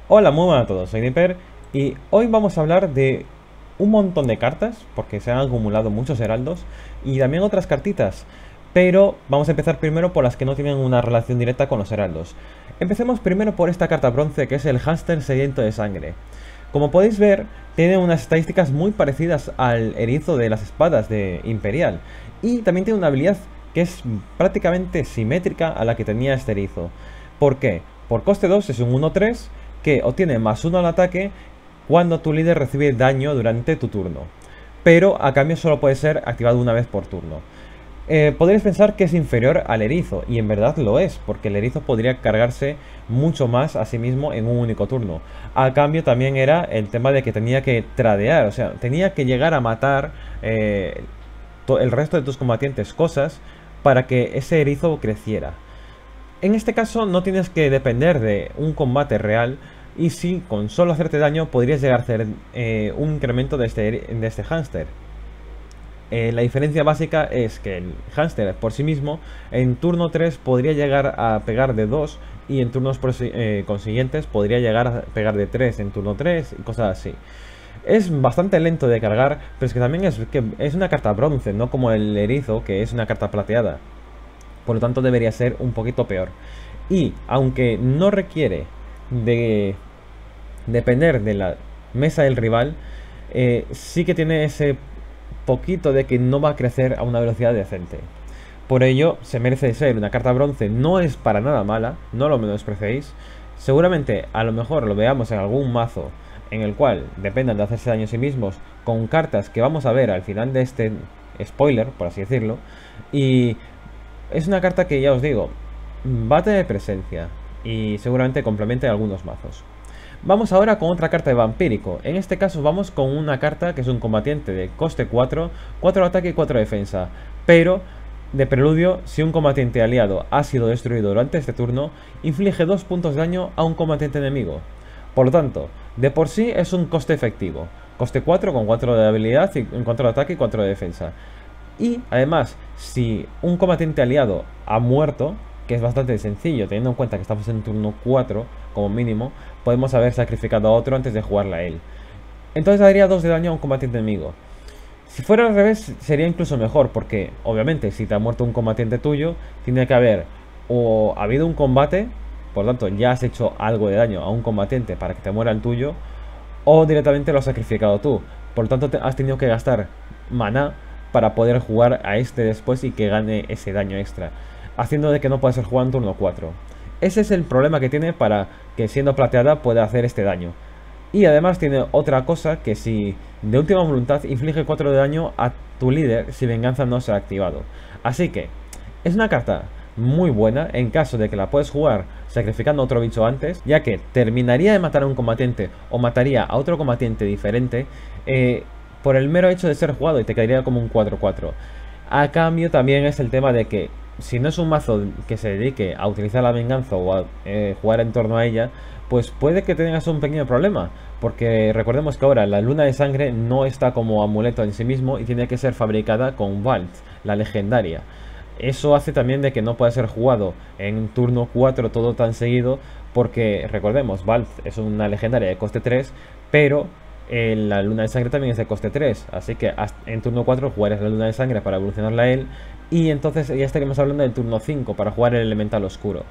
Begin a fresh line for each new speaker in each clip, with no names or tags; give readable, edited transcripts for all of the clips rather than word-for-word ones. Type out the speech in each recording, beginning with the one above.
Hola, muy buenas a todos, soy Dipper y hoy vamos a hablar de un montón de cartas, porque se han acumulado muchos heraldos, y también otras cartitas, pero vamos a empezar primero por las que no tienen una relación directa con los heraldos. Empecemos primero por esta carta bronce, que es el hámster sediento de sangre. Como podéis ver, tiene unas estadísticas muy parecidas al erizo de las espadas de Imperial, y también tiene una habilidad que es prácticamente simétrica a la que tenía este erizo. ¿Por qué? Por coste 2 es un 1-3 que obtiene +1 al ataque cuando tu líder recibe daño durante tu turno, pero a cambio solo puede ser activado una vez por turno. Podríais pensar que es inferior al erizo, y en verdad lo es, porque el erizo podría cargarse mucho más a sí mismo en un único turno. A cambio también era el tema de que tenía que tradear, o sea, tenía que llegar a matar el resto de tus combatientes cosas para que ese erizo creciera. En este caso no tienes que depender de un combate real, y sí, con solo hacerte daño podrías llegar a hacer un incremento de este hámster. La diferencia básica es que el hámster por sí mismo en turno 3 podría llegar a pegar de 2, y en turnos consiguientes podría llegar a pegar de 3 en turno 3 y cosas así. Es bastante lento de cargar, pero es que es una carta bronce, no como el erizo, que es una carta plateada. Por lo tanto debería ser un poquito peor. Y aunque no requiere de depender de la mesa del rival, sí que tiene ese poquito de que no va a crecer a una velocidad decente. Por ello se merece ser una carta bronce. No es para nada mala, no lo menospreciéis. Seguramente a lo mejor lo veamos en algún mazo en el cual dependan de hacerse daño a sí mismos, con cartas que vamos a ver al final de este spoiler, por así decirlo. Y es una carta que, ya os digo, va a tener presencia y seguramente complemente algunos mazos. Vamos ahora con otra carta de vampírico. En este caso vamos con una carta que es un combatiente de coste 4, 4 ataque y 4 defensa. Pero, de preludio, si un combatiente aliado ha sido destruido durante este turno, inflige 2 puntos de daño a un combatiente enemigo. Por lo tanto, de por sí es un coste efectivo. Coste 4 con 4 de habilidad, 4 de ataque y 4 de defensa. Y además, si un combatiente aliado ha muerto, que es bastante sencillo teniendo en cuenta que estamos en turno 4 como mínimo, podemos haber sacrificado a otro antes de jugarla a él. Entonces daría 2 de daño a un combatiente enemigo. Si fuera al revés sería incluso mejor, porque obviamente si te ha muerto un combatiente tuyo, tiene que haber o habido un combate, por lo tanto ya has hecho algo de daño a un combatiente para que te muera el tuyo, o directamente lo has sacrificado tú. Por lo tanto has tenido que gastar maná para poder jugar a este después y que gane ese daño extra, haciendo de que no pueda ser jugado en turno 4. Ese es el problema que tiene para que siendo plateada pueda hacer este daño. Y además tiene otra cosa, que si de última voluntad inflige 4 de daño a tu líder si venganza no se ha activado. Así que es una carta muy buena en caso de que la puedes jugar sacrificando a otro bicho antes, ya que terminaría de matar a un combatiente o mataría a otro combatiente diferente por el mero hecho de ser jugado, y te caería como un 4-4. A cambio también es el tema de que si no es un mazo que se dedique a utilizar la venganza o a jugar en torno a ella, pues puede que tengas un pequeño problema, porque recordemos que ahora la luna de sangre no está como amuleto en sí mismo y tiene que ser fabricada con Vault, la legendaria. Eso hace también de que no pueda ser jugado en turno 4 todo tan seguido, porque recordemos, Vault es una legendaria de coste 3, pero la luna de sangre también es de coste 3, así que en turno 4 jugarás la luna de sangre para evolucionarla a él, y entonces ya estaríamos hablando del turno 5 para jugar el elemental oscuro.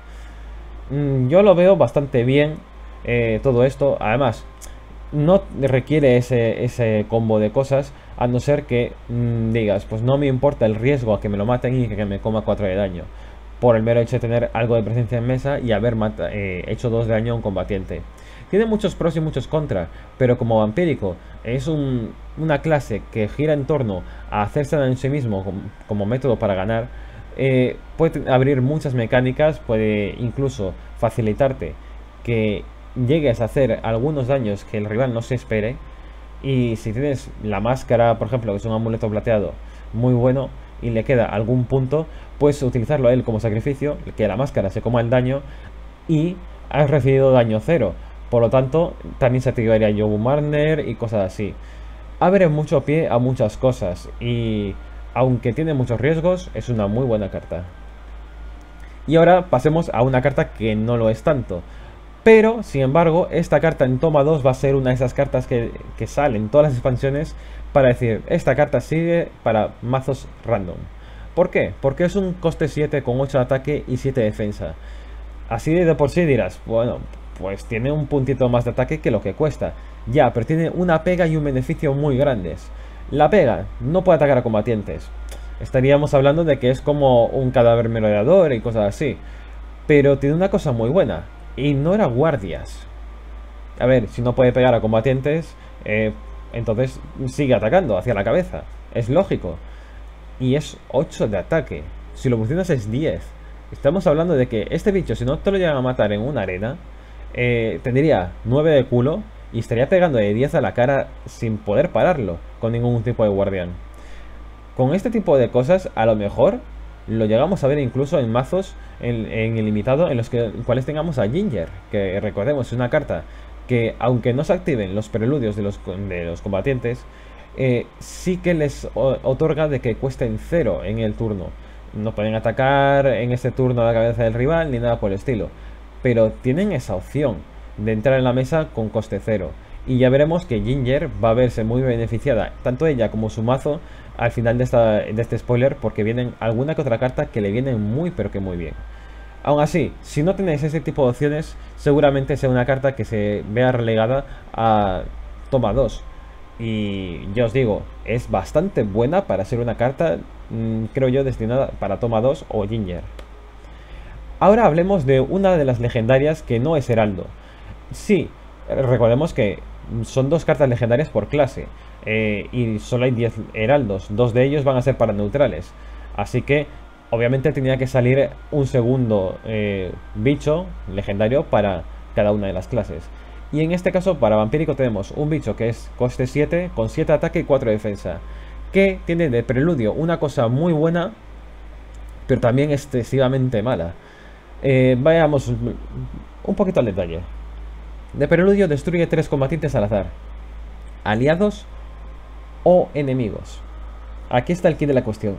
Yo lo veo bastante bien todo esto. Además, no requiere ese combo de cosas, a no ser que digas, pues no me importa el riesgo a que me lo maten y que me coma 4 de daño, por el mero hecho de tener algo de presencia en mesa y haber hecho 2 de daño a un combatiente. Tiene muchos pros y muchos contras, pero como vampírico es una clase que gira en torno a hacerse daño en sí mismo como método para ganar. Puede abrir muchas mecánicas, puede incluso facilitarte que llegues a hacer algunos daños que el rival no se espere. Y si tienes la máscara, por ejemplo, que es un amuleto plateado muy bueno y le queda algún punto, puedes utilizarlo a él como sacrificio, que la máscara se coma el daño y has recibido daño cero. Por lo tanto, también se activaría Jobu Marner y cosas así. Abre mucho pie a muchas cosas y, aunque tiene muchos riesgos, es una muy buena carta. Y ahora pasemos a una carta que no lo es tanto. Pero, sin embargo, esta carta en toma 2 va a ser una de esas cartas que salen en todas las expansiones para decir, esta carta sigue para mazos random. ¿Por qué? Porque es un coste 7 con 8 de ataque y 7 de defensa. Así de por sí dirás, bueno, pues tiene un puntito más de ataque que lo que cuesta. Ya, pero tiene una pega y un beneficio muy grandes. La pega, no puede atacar a combatientes. Estaríamos hablando de que es como un cadáver merodeador y cosas así. Pero tiene una cosa muy buena. Ignora guardias. A ver, si no puede pegar a combatientes, entonces sigue atacando hacia la cabeza. Es lógico. Y es 8 de ataque. Si lo funcionas es 10. Estamos hablando de que este bicho, si no te lo llegan a matar en una arena, tendría 9 de culo y estaría pegando de 10 a la cara sin poder pararlo con ningún tipo de guardián. Con este tipo de cosas, a lo mejor lo llegamos a ver incluso en mazos en ilimitado en los cuales tengamos a Ginger, que recordemos es una carta que, aunque no se activen los preludios de los combatientes, sí que les otorga de que cuesten 0 en el turno. No pueden atacar en este turno a la cabeza del rival ni nada por el estilo, pero tienen esa opción de entrar en la mesa con coste 0. Y ya veremos que Ginger va a verse muy beneficiada, tanto ella como su mazo, al final de este spoiler, porque vienen alguna que otra carta que le vienen muy pero que muy bien. Aún así, si no tenéis ese tipo de opciones, seguramente sea una carta que se vea relegada a toma 2. Y ya os digo, es bastante buena para ser una carta, creo yo, destinada para toma 2 o Ginger. Ahora hablemos de una de las legendarias que no es Heraldo. Sí, recordemos que son 2 cartas legendarias por clase. Y solo hay 10 heraldos. 2 de ellos van a ser para neutrales. Así que obviamente tenía que salir un segundo bicho legendario para cada una de las clases. Y en este caso para vampírico tenemos un bicho que es coste 7 con 7 ataque y 4 defensa, que tiene de preludio una cosa muy buena, pero también excesivamente mala. Vayamos un poquito al detalle. De preludio destruye 3 combatientes al azar, aliados o enemigos. Aquí está el kit de la cuestión.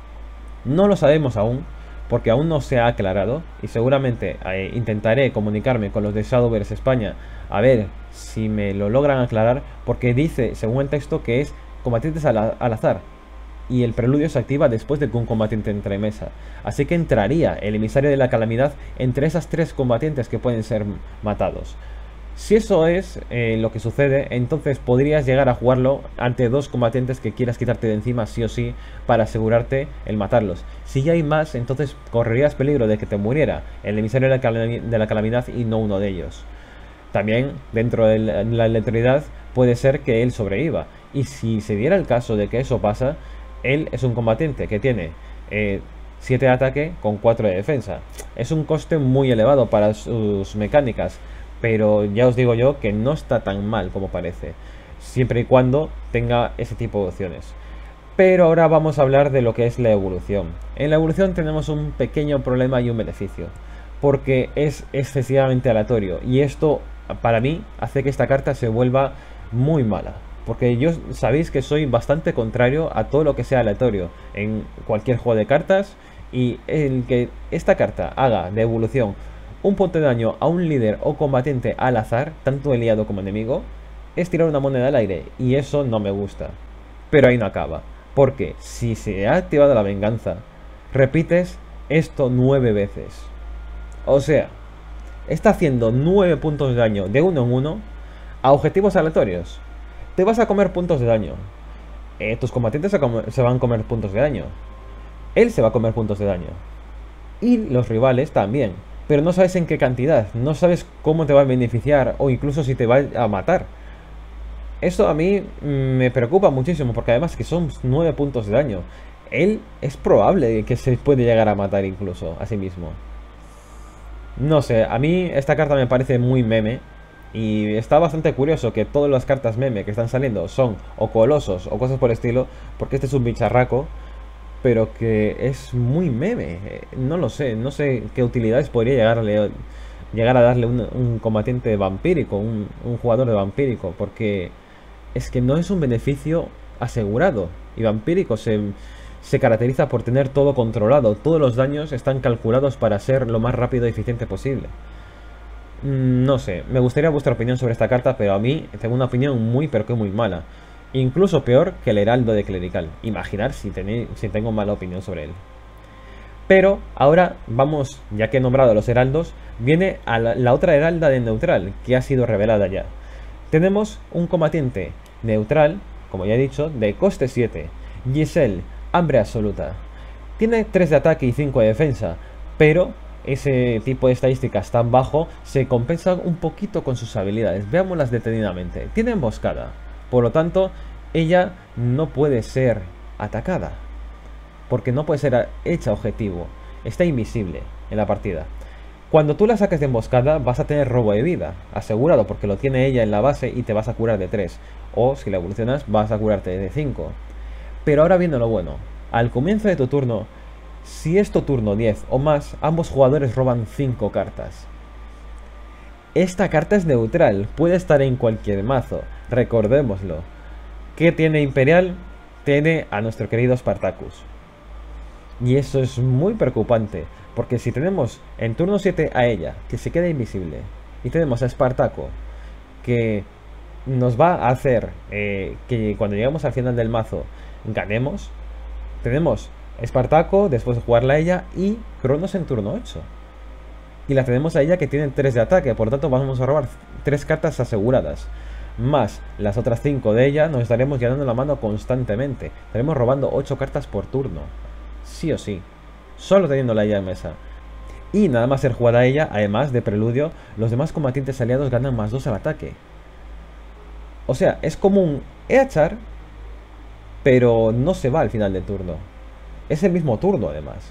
No lo sabemos aún, porque aún no se ha aclarado, y seguramente intentaré comunicarme con los de Shadowverse España a ver si me lo logran aclarar, porque dice, según el texto, que es combatientes al azar, y el preludio se activa después de que un combatiente entre en mesa. Así que entraría el emisario de la calamidad entre esas 3 combatientes que pueden ser matados. Si eso es lo que sucede, entonces podrías llegar a jugarlo ante 2 combatientes que quieras quitarte de encima sí o sí para asegurarte el matarlos. Si ya hay más, entonces correrías peligro de que te muriera el emisario de la calamidad y no uno de ellos. También dentro de la aleatoriedad puede ser que él sobreviva. Y si se diera el caso de que eso pasa, él es un combatiente que tiene 7 de ataque con 4 de defensa. Es un coste muy elevado para sus mecánicas, pero ya os digo yo que no está tan mal como parece, siempre y cuando tenga ese tipo de opciones. Pero ahora vamos a hablar de lo que es la evolución. En la evolución tenemos un pequeño problema y un beneficio, porque es excesivamente aleatorio, y esto para mí hace que esta carta se vuelva muy mala. Porque yo sabéis que soy bastante contrario a todo lo que sea aleatorio en cualquier juego de cartas, y el que esta carta haga de evolución un punto de daño a un líder o combatiente al azar, tanto aliado como enemigo, es tirar una moneda al aire, y eso no me gusta. Pero ahí no acaba, porque si se ha activado la venganza, repites esto 9 veces. O sea, está haciendo 9 puntos de daño de uno en uno a objetivos aleatorios. Te vas a comer puntos de daño. Tus combatientes se van a comer puntos de daño. Él se va a comer puntos de daño. Y los rivales también. Pero no sabes en qué cantidad, no sabes cómo te va a beneficiar o incluso si te va a matar. Esto a mí me preocupa muchísimo, porque además que son 9 puntos de daño. Él es probable que se puede llegar a matar incluso a sí mismo. No sé, a mí esta carta me parece muy meme. Y está bastante curioso que todas las cartas meme que están saliendo son o colosos o cosas por el estilo, porque este es un bicharraco, pero que es muy meme. No lo sé, no sé qué utilidades podría llegar a darle un combatiente vampírico, un jugador de vampírico, porque es que no es un beneficio asegurado. Y vampírico se caracteriza por tener todo controlado, todos los daños están calculados para ser lo más rápido y eficiente posible. No sé, me gustaría vuestra opinión sobre esta carta, pero a mí tengo una opinión muy pero que muy mala. Incluso peor que el Heraldo de Clerical. Imaginar si tengo mala opinión sobre él. Pero ahora vamos, ya que he nombrado a los heraldos, viene a la otra heralda de neutral, que ha sido revelada ya. Tenemos un combatiente neutral, como ya he dicho, de coste 7. Giselle, hambre absoluta. Tiene 3 de ataque y 5 de defensa, pero ese tipo de estadísticas tan bajo se compensa un poquito con sus habilidades. Veámoslas detenidamente. Tiene emboscada, por lo tanto, ella no puede ser atacada, porque no puede ser hecha objetivo. Está invisible en la partida. Cuando tú la saques de emboscada vas a tener robo de vida, asegurado, porque lo tiene ella en la base y te vas a curar de 3. O si la evolucionas vas a curarte de 5. Pero ahora viene lo bueno. Al comienzo de tu turno, si es tu turno 10 o más, ambos jugadores roban 5 cartas. Esta carta es neutral, puede estar en cualquier mazo, recordémoslo. ¿Qué tiene Imperial? Tiene a nuestro querido Spartacus. Y eso es muy preocupante, porque si tenemos en turno 7 a ella, que se queda invisible, y tenemos a Espartaco, que nos va a hacer que cuando lleguemos al final del mazo ganemos, tenemos Espartaco, después de jugarla a ella, y Cronos en turno 8. Y la tenemos a ella que tiene 3 de ataque, por lo tanto vamos a robar 3 cartas aseguradas. Más las otras 5 de ella, nos estaremos llenando la mano constantemente. Estaremos robando 8 cartas por turno. Sí o sí. Solo teniéndola ella en mesa. Y nada más ser jugada a ella, además de preludio, los demás combatientes aliados ganan más 2 al ataque. O sea, es como un Eachar, pero no se va al final del turno. Es el mismo turno, además.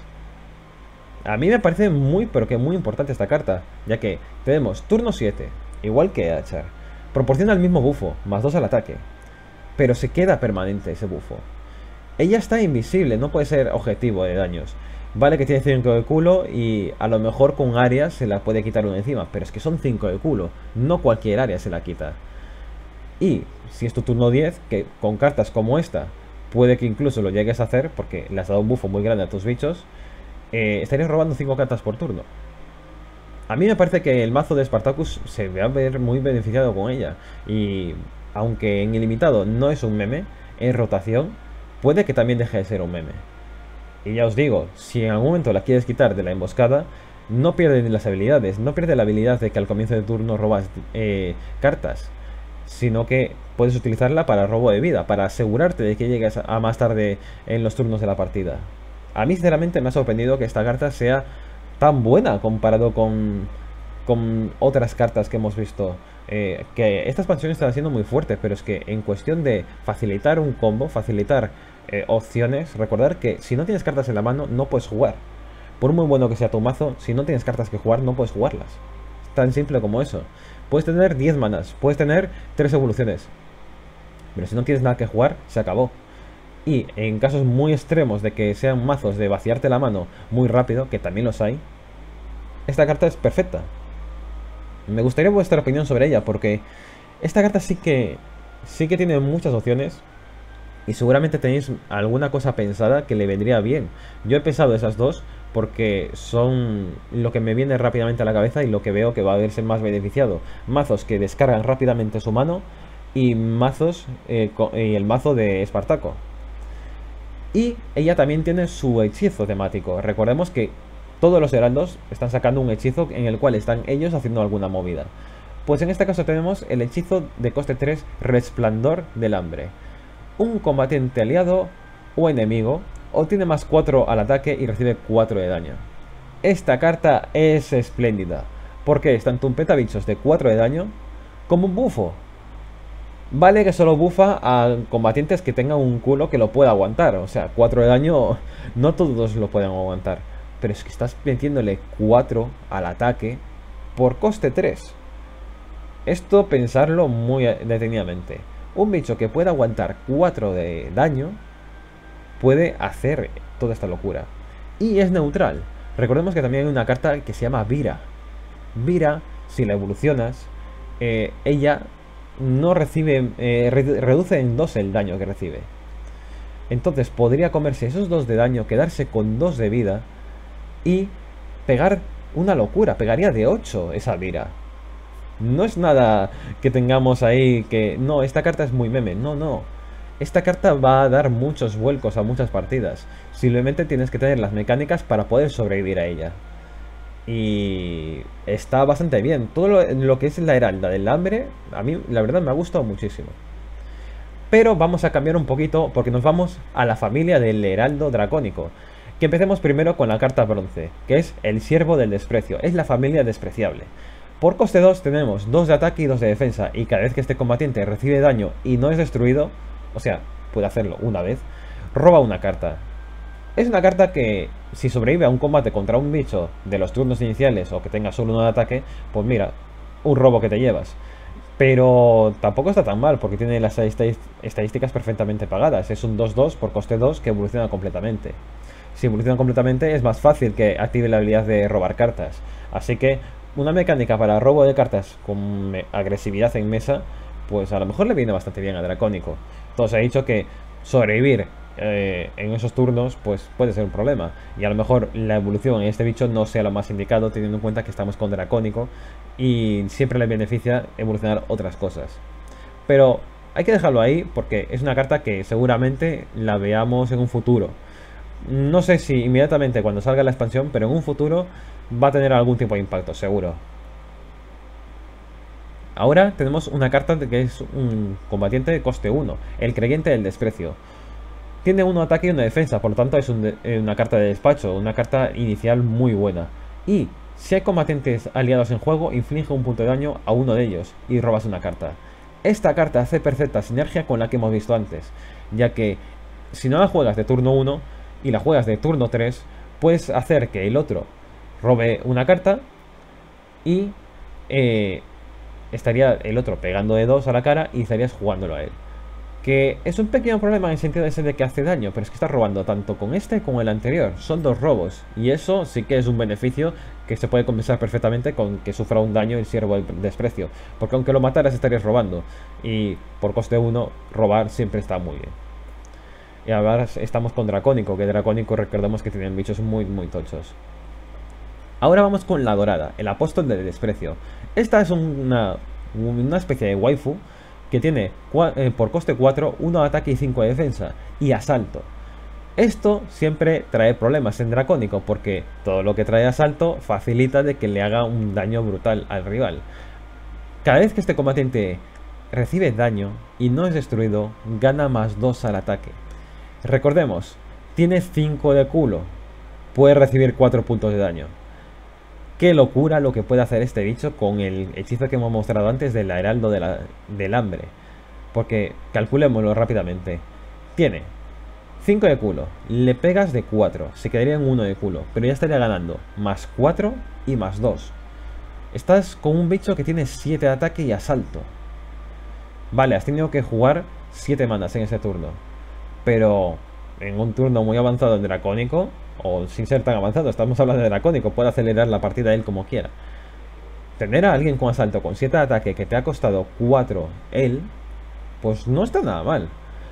A mí me parece muy, pero que muy importante esta carta, ya que tenemos turno 7, igual que Eachar. Proporciona el mismo bufo, más 2 al ataque. Pero se queda permanente ese bufo. Ella está invisible, no puede ser objetivo de daños. Vale que tiene 5 de culo y a lo mejor con área se la puede quitar uno encima, pero es que son 5 de culo, no cualquier área se la quita. Y si es tu turno 10, que con cartas como esta, puede que incluso lo llegues a hacer, porque le has dado un bufo muy grande a tus bichos, estarías robando 5 cartas por turno. A mí me parece que el mazo de Spartacus se va a ver muy beneficiado con ella. Y aunque en ilimitado no es un meme, en rotación puede que también deje de ser un meme. Y ya os digo, si en algún momento la quieres quitar de la emboscada, no pierde las habilidades, no pierde la habilidad de que al comienzo de turno robas cartas, sino que puedes utilizarla para robo de vida, para asegurarte de que llegues a más tarde en los turnos de la partida. A mí sinceramente me ha sorprendido que esta carta sea tan buena comparado con otras cartas que hemos visto. Que esta expansión está siendo muy fuerte, pero es que en cuestión de facilitar un combo, facilitar opciones, recordar que si no tienes cartas en la mano no puedes jugar. Por muy bueno que sea tu mazo, si no tienes cartas que jugar no puedes jugarlas. Es tan simple como eso. Puedes tener 10 manas, puedes tener 3 evoluciones, pero si no tienes nada que jugar, se acabó. Y en casos muy extremos de que sean mazos de vaciarte la mano muy rápido, que también los hay, esta carta es perfecta. Me gustaría vuestra opinión sobre ella, porque esta carta sí que tiene muchas opciones y seguramente tenéis alguna cosa pensada que le vendría bien. Yo he pensado esas dos porque son lo que me viene rápidamente a la cabeza y lo que veo que va a verse más beneficiado. Mazos que descargan rápidamente su mano y mazos y el mazo de Espartaco. Y ella también tiene su hechizo temático. Recordemos que todos los heraldos están sacando un hechizo en el cual están ellos haciendo alguna movida. Pues en este caso tenemos el hechizo de coste 3, Resplandor del Hambre. Un combatiente aliado o enemigo obtiene más 4 al ataque y recibe 4 de daño. Esta carta es espléndida, porque es tanto un petabichos de 4 de daño como un bufo. Vale que solo bufa a combatientes que tengan un culo que lo pueda aguantar. O sea, 4 de daño no todos lo pueden aguantar. Pero es que estás metiéndole 4 al ataque por coste 3. Esto pensarlo muy detenidamente. Un bicho que pueda aguantar 4 de daño puede hacer toda esta locura. Y es neutral. Recordemos que también hay una carta que se llama Vira. Vira, si la evolucionas, ella no recibe, reduce en 2 el daño que recibe. Entonces podría comerse esos 2 de daño, quedarse con 2 de vida y pegar una locura. Pegaría de 8 esa Vira. No es nada que tengamos ahí que... No, esta carta es muy meme. No, no. Esta carta va a dar muchos vuelcos a muchas partidas. Simplemente tienes que tener las mecánicas para poder sobrevivir a ella. Y está bastante bien. Todo lo que es la Heralda del Hambre, a mí la verdad me ha gustado muchísimo. Pero vamos a cambiar un poquito porque nos vamos a la familia del Heraldo Dracónico. Que empecemos primero con la carta bronce, que es el Siervo del Desprecio. Es la familia despreciable. Por coste 2 tenemos 2 de ataque y 2 de defensa. Y cada vez que este combatiente recibe daño y no es destruido, o sea, puede hacerlo una vez, roba una carta. Es una carta que, si sobrevive a un combate contra un bicho de los turnos iniciales o que tenga solo uno de ataque, pues mira, un robo que te llevas. Pero tampoco está tan mal porque tiene las estadísticas perfectamente pagadas. Es un 2-2 por coste 2 que evoluciona completamente. Si evoluciona completamente es más fácil que active la habilidad de robar cartas. Así que una mecánica para robo de cartas con agresividad en mesa, pues a lo mejor le viene bastante bien a Dracónico. Entonces he dicho que sobrevivir en esos turnos pues puede ser un problema. Y a lo mejor la evolución en este bicho no sea lo más indicado, teniendo en cuenta que estamos con Dracónico y siempre le beneficia evolucionar otras cosas. Pero hay que dejarlo ahí porque es una carta que seguramente la veamos en un futuro. No sé si inmediatamente cuando salga la expansión, pero en un futuro va a tener algún tipo de impacto, seguro. Ahora tenemos una carta que es un combatiente de coste 1, el Creyente del Desprecio. Tiene uno ataque y una defensa, por lo tanto es una carta de despacho, una carta inicial muy buena. Y si hay combatientes aliados en juego, inflige un punto de daño a uno de ellos y robas una carta. Esta carta hace perfecta sinergia con la que hemos visto antes, ya que si no la juegas de turno 1 y la juegas de turno 3, puedes hacer que el otro robe una carta y estaría el otro pegando de 2 a la cara y estarías jugándolo a él. Que es un pequeño problema en el sentido ese de que hace daño, pero es que está robando tanto con este como el anterior. Son dos robos. Y eso sí que es un beneficio que se puede compensar perfectamente con que sufra un daño el Siervo del Desprecio. Porque aunque lo mataras estarías robando. Y por coste 1, robar siempre está muy bien. Y ahora estamos con Dracónico, que Dracónico recordemos que tienen bichos muy tochos. Ahora vamos con la dorada, el Apóstol del Desprecio. Esta es una especie de waifu que tiene por coste 4, 1 de ataque y 5 de defensa, y asalto. Esto siempre trae problemas en Dracónico, porque todo lo que trae asalto facilita de que le haga un daño brutal al rival. Cada vez que este combatiente recibe daño y no es destruido, gana más 2 al ataque. Recordemos, tiene 5 de culo, puede recibir 4 puntos de daño. Qué locura lo que puede hacer este bicho con el hechizo que hemos mostrado antes del Heraldo del Hambre. Porque calculémoslo rápidamente. Tiene 5 de culo, le pegas de 4, se quedaría en 1 de culo, pero ya estaría ganando más 4 y más 2. Estás con un bicho que tiene 7 de ataque y asalto. Vale, has tenido que jugar 7 manas en ese turno. Pero en un turno muy avanzado en Dracónico, o sin ser tan avanzado, estamos hablando de Dracónico, puede acelerar la partida él como quiera. Tener a alguien con asalto con 7 de ataque que te ha costado 4 él, pues no está nada mal.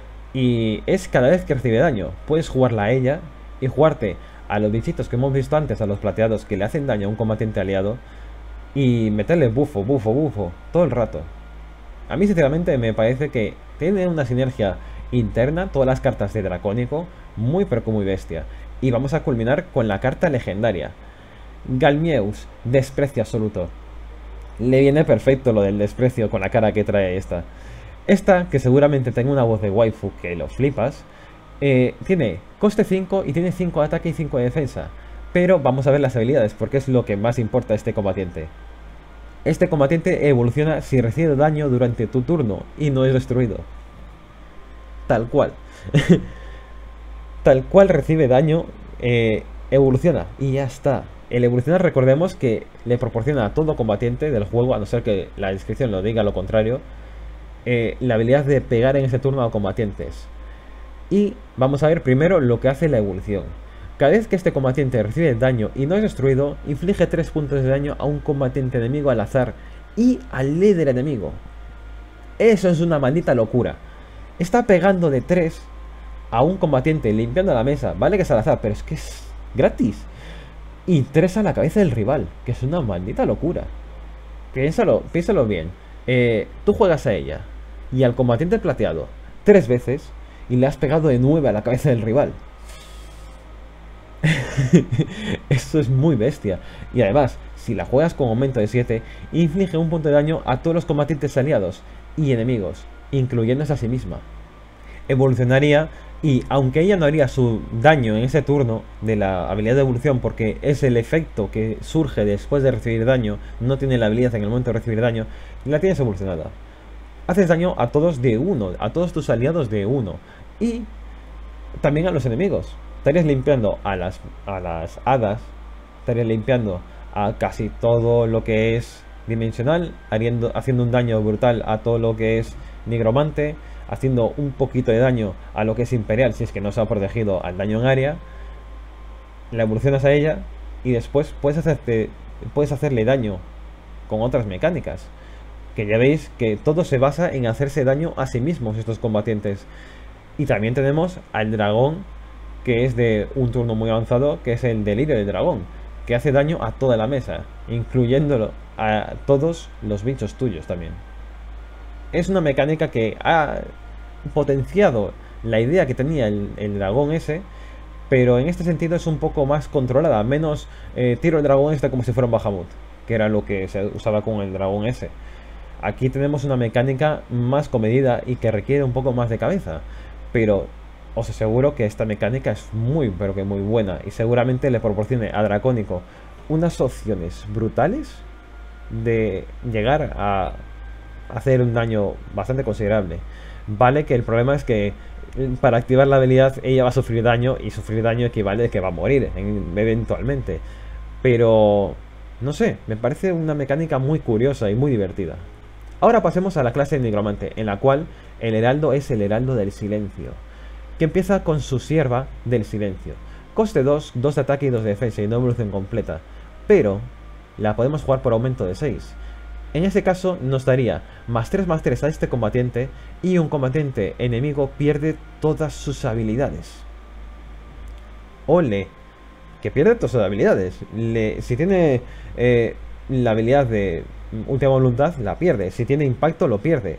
Y es cada vez que recibe daño, puedes jugarla a ella y jugarte a los bichitos que hemos visto antes, a los plateados que le hacen daño a un combatiente aliado, y meterle bufo todo el rato. A mí sinceramente me parece que tiene una sinergia interna todas las cartas de Dracónico, muy pero muy bestia. Y vamos a culminar con la carta legendaria. Galmieus, desprecio absoluto. Le viene perfecto lo del desprecio con la cara que trae esta. Esta, que seguramente tenga una voz de waifu que lo flipas, tiene coste 5 y tiene 5 de ataque y 5 de defensa. Pero vamos a ver las habilidades porque es lo que más importa a este combatiente. Este combatiente evoluciona si recibe daño durante tu turno y no es destruido. Tal cual. Tal cual recibe daño, evoluciona y ya está. El evolucionar, recordemos que le proporciona a todo combatiente del juego, a no ser que la descripción lo diga lo contrario, la habilidad de pegar en ese turno a combatientes. Y vamos a ver primero lo que hace la evolución. Cada vez que este combatiente recibe daño y no es destruido, inflige 3 puntos de daño a un combatiente enemigo al azar y al líder enemigo. Eso es una maldita locura. Está pegando de 3 a un combatiente limpiando la mesa. Vale que es al azar, pero es que es gratis. Y 3 a la cabeza del rival, que es una maldita locura. Piénsalo bien. Tú juegas a ella y al combatiente plateado 3 veces y le has pegado de 9 a la cabeza del rival. Eso es muy bestia. Y además, si la juegas con aumento de 7, inflige un punto de daño a todos los combatientes aliados y enemigos, incluyéndose a sí misma. Evolucionaría y aunque ella no haría su daño en ese turno de la habilidad de evolución, porque es el efecto que surge después de recibir daño, no tiene la habilidad en el momento de recibir daño, la tienes evolucionada. Haces daño a todos de uno, a todos tus aliados de uno. Y también a los enemigos. Estarías limpiando a las hadas, estarías limpiando a casi todo lo que es dimensional, haciendo un daño brutal a todo lo que es nigromante, haciendo un poquito de daño a lo que es imperial si es que no se ha protegido al daño en área. La evolucionas a ella y después puedes hacerle daño con otras mecánicas. Que ya veis que todo se basa en hacerse daño a sí mismos estos combatientes. Y también tenemos al dragón, que es de un turno muy avanzado, que es el delirio del dragón, que hace daño a toda la mesa, incluyéndolo a todos los bichos tuyos también. Es una mecánica que ha potenciado la idea que tenía el dragón ese, pero en este sentido es un poco más controlada, menos tiro el dragón este como si fuera un Bahamut, que era lo que se usaba con el dragón ese. Aquí tenemos una mecánica más comedida y que requiere un poco más de cabeza, pero os aseguro que esta mecánica es muy, pero que muy buena y seguramente le proporcione a Dracónico unas opciones brutales de llegar a hacer un daño bastante considerable. Vale que el problema es que para activar la habilidad ella va a sufrir daño y sufrir daño equivale a que va a morir eventualmente. Pero no sé, me parece una mecánica muy curiosa y muy divertida. Ahora pasemos a la clase de nigromante, en la cual el heraldo es el heraldo del silencio, que empieza con su sierva del silencio. Coste 2, 2 de ataque y 2 de defensa y no evolución completa, pero la podemos jugar por aumento de 6. En ese caso nos daría +3/+3 a este combatiente y un combatiente enemigo pierde todas sus habilidades. Ole, que pierde todas sus habilidades. Si tiene la habilidad de última voluntad, la pierde. Si tiene impacto, lo pierde.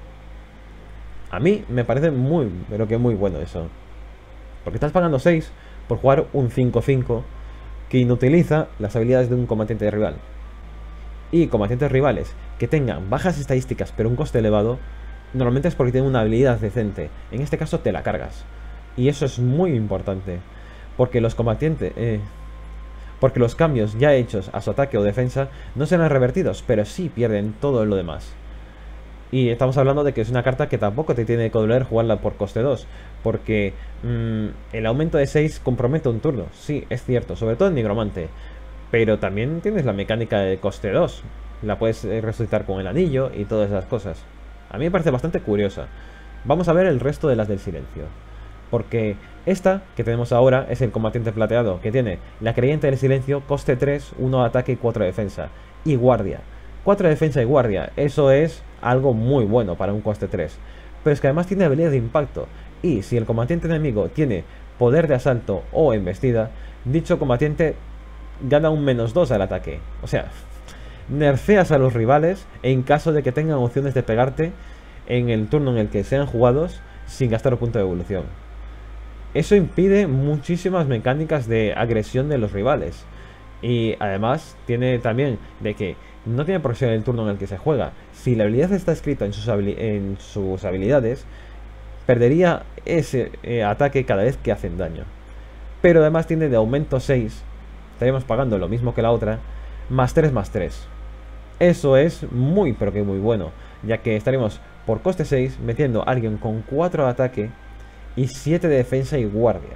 A mí me parece muy, pero que muy bueno eso. Porque estás pagando 6 por jugar un 5/5 que inutiliza las habilidades de un combatiente rival. Y combatientes rivales que tengan bajas estadísticas pero un coste elevado, normalmente es porque tienen una habilidad decente. En este caso te la cargas. Y eso es muy importante. Porque los combatientes... porque los cambios ya hechos a su ataque o defensa no serán revertidos, pero sí pierden todo lo demás. Y estamos hablando de que es una carta que tampoco te tiene que doler jugarla por coste 2, porque el aumento de 6 compromete un turno, sí, es cierto, sobre todo en nigromante. Pero también tienes la mecánica de coste 2, la puedes resucitar con el anillo y todas esas cosas. A mí me parece bastante curiosa. Vamos a ver el resto de las del silencio. Porque esta que tenemos ahora es el combatiente plateado, que tiene la creyente del silencio, coste 3, 1 de ataque y 4 de defensa. Y guardia. 4 de defensa y guardia, eso es algo muy bueno para un coste 3. Pero es que además tiene habilidad de impacto. Y si el combatiente enemigo tiene poder de asalto o embestida, dicho combatiente gana un -2 al ataque. O sea, nerfeas a los rivales en caso de que tengan opciones de pegarte en el turno en el que sean jugados sin gastar un punto de evolución. Eso impide muchísimas mecánicas de agresión de los rivales. Y además tiene también de que no tiene progresión en el turno en el que se juega. Si la habilidad está escrita en sus habilidades, perdería ese ataque cada vez que hacen daño. Pero además tiene de aumento 6, estaríamos pagando lo mismo que la otra, +3/+3. Eso es muy pero que muy bueno, ya que estaremos por coste 6 metiendo a alguien con 4 de ataque y 7 de defensa y guardia.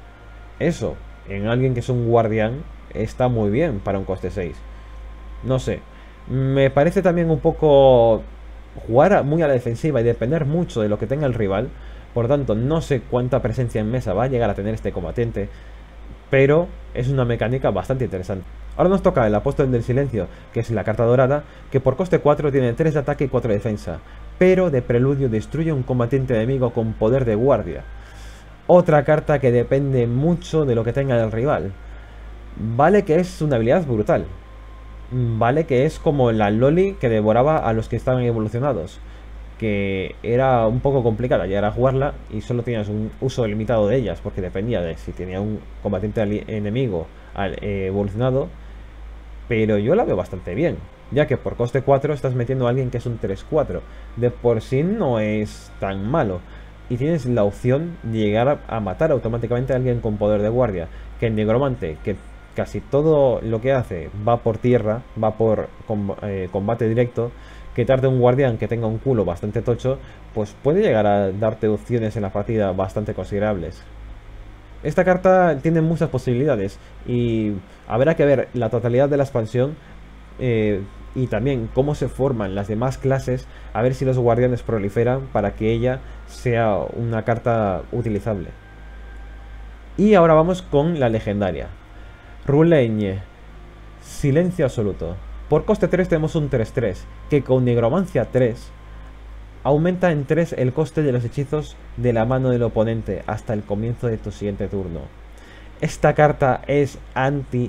Eso, en alguien que es un guardián, está muy bien para un coste 6. No sé, me parece también un poco jugar muy a la defensiva y depender mucho de lo que tenga el rival. Por tanto, no sé cuánta presencia en mesa va a llegar a tener este combatiente, pero es una mecánica bastante interesante. Ahora nos toca el apóstol del silencio, que es la carta dorada, que por coste 4 tiene 3 de ataque y 4 de defensa, pero de preludio destruye un combatiente enemigo con poder de guardia. Otra carta que depende mucho de lo que tenga el rival. Vale que es una habilidad brutal, Vale, que es como la Loli que devoraba a los que estaban evolucionados. Que era un poco complicada llegar a jugarla y solo tenías un uso limitado de ellas, porque dependía de si tenía un combatiente enemigo evolucionado. Pero yo la veo bastante bien, ya que por coste 4 estás metiendo a alguien que es un 3-4. De por sí no es tan malo. Y tienes la opción de llegar a matar automáticamente a alguien con poder de guardia. Que el Negromante, que casi todo lo que hace va por tierra, va por combate directo, quitarte un guardián que tenga un culo bastante tocho, pues puede llegar a darte opciones en la partida bastante considerables. Esta carta tiene muchas posibilidades y habrá que ver la totalidad de la expansión y también cómo se forman las demás clases, a ver si los guardianes proliferan para que ella sea una carta utilizable. Y ahora vamos con la legendaria. Ruleñe, silencio absoluto. Por coste 3 tenemos un 3-3, que con Negromancia 3 aumenta en 3 el coste de los hechizos de la mano del oponente hasta el comienzo de tu siguiente turno. Esta carta es anti